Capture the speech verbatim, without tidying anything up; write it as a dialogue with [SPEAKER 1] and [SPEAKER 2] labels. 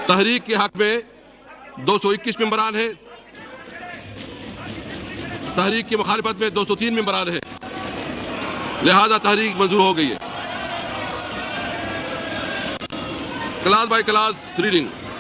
[SPEAKER 1] तहरीक के हक में दो सौ इक्कीस मेंबरान हैं, तहरीक की मुखालिफत में दो सौ तीन मेंबरान हैं, लिहाजा तहरीक मंजूर हो गई है। Class by class reading.